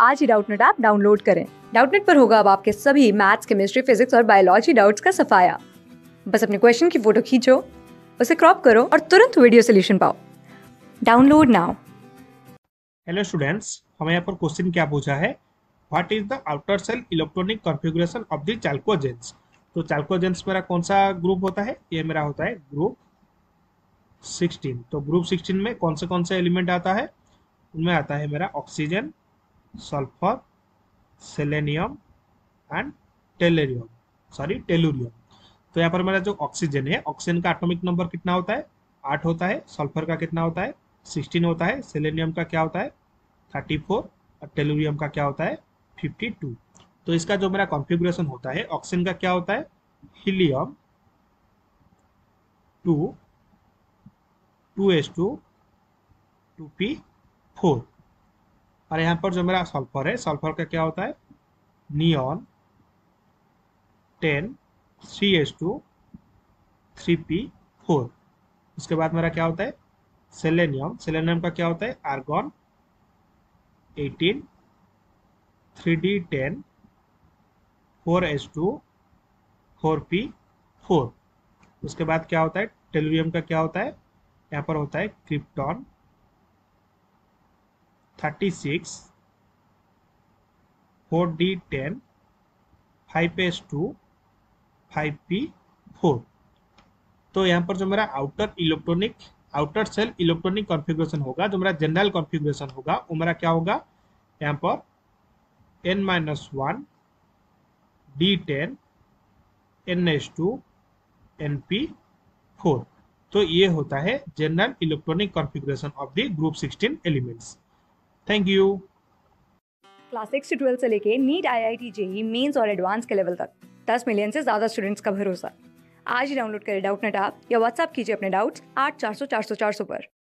आज ही Doubtnet app download करें। डाउटनेट पर होगा अब आपके सभी मैथ्स, केमिस्ट्री, फिजिक्स और बायोलॉजी डाउट्स का सफाया। बस अपने क्वेश्चन की फोटो खींचो, उसे क्रॉप करो और तुरंत वीडियो सोल्यूशन पाओ। Download now. हेलो स्टूडेंट्स, हमें यहाँ पर क्वेश्चन क्या पूछा है, what is the outer shell electronic configuration of the chalcogens. तो चाल्कोजेंस मेरा कौन सा ग्रुप होता है, ये मेरा होता है ग्रुप 16। तो ग्रुप 16 में कौन से एलिमेंट आता है, उनमें आता है मेरा oxygen, sulphur, selenium and tellurium, tellurium. तो यहाँ पर मेरा जो ऑक्सीजन है, ऑक्सीजन का एटॉमिक नंबर कितना होता है, 8 होता है। सल्फर का कितना होता है, 16 होता है। सेलेनियम का क्या होता है, 34। और टेलुरियम का क्या होता है, 52। तो इसका जो मेरा कॉन्फ़िगरेशन होता है, ऑक्सीजन का क्या होता है, हीलियम 2 2s2 2p4। और यहाँ पर जो मेरा सल्फर है, सल्फर का क्या होता है, नियॉन 10 3s2 3p4। उसके बाद मेरा क्या होता है, सेलेनियम, सेलेनियम का क्या होता है, आर्गन 18 3d10 4s2 4p4। उसके बाद क्या होता है, टेलुरियम का क्या होता है, यहाँ पर होता है क्रिप्टॉन 36 4d10 5s2 5p4। तो यहाँ पर जो मेरा आउटर सेल इलेक्ट्रॉनिक कॉन्फ़िगरेशन होगा, जो मेरा जनरल कॉन्फ़िगरेशन होगा, वो मेरा क्या होगा, यहाँ पर n-1 d10 ns2 np4। तो ये होता है general electronic configuration of the group 16 elements. Thank you. Class 6 से 12 से लेके नीट, IIT, जेईई मेंस और एडवांस के लेवल तक 10 मिलियन से ज्यादा स्टूडेंट्स का भरोसा। आज ही डाउनलोड करें डाउटनेट ऐप या व्हाट्सएप कीजिए अपने डाउट्स 8400 400 400 पर।